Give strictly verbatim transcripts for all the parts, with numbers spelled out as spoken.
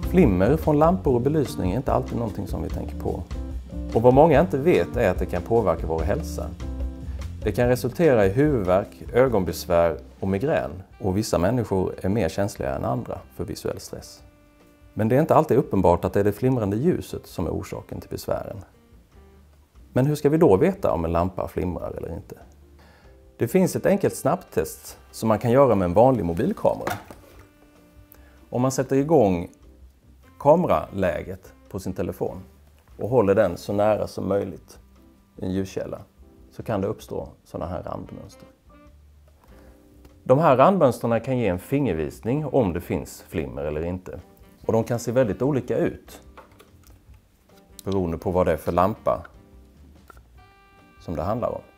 Flimmer från lampor och belysning är inte alltid någonting som vi tänker på. Och vad många inte vet är att det kan påverka vår hälsa. Det kan resultera i huvudvärk, ögonbesvär och migrän. Och vissa människor är mer känsliga än andra för visuell stress. Men det är inte alltid uppenbart att det är det flimrande ljuset som är orsaken till besvären. Men hur ska vi då veta om en lampa flimrar eller inte? Det finns ett enkelt snabbtest som man kan göra med en vanlig mobilkamera. Om man sätter igång kameraläget på sin telefon och håller den så nära som möjligt i en ljuskälla, så kan det uppstå sådana här randmönster. De här randmönstren kan ge en fingervisning om det finns flimmer eller inte. Och de kan se väldigt olika ut beroende på vad det är för lampa som det handlar om.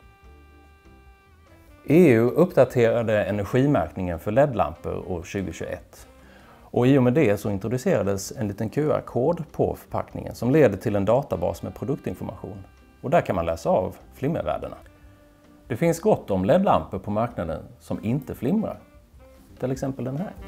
E U uppdaterade energimärkningen för L E D-lampor år tjugohundratjugoett. Och i och med det så introducerades en liten Q R-kod på förpackningen som leder till en databas med produktinformation. Och där kan man läsa av flimmervärdena. Det finns gott om L E D-lampor på marknaden som inte flimrar. Till exempel den här.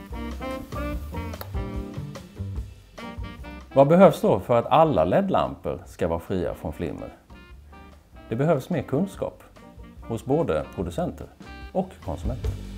Vad behövs då för att alla L E D-lampor ska vara fria från flimmer? Det behövs mer kunskap hos både producenter och konsumenter.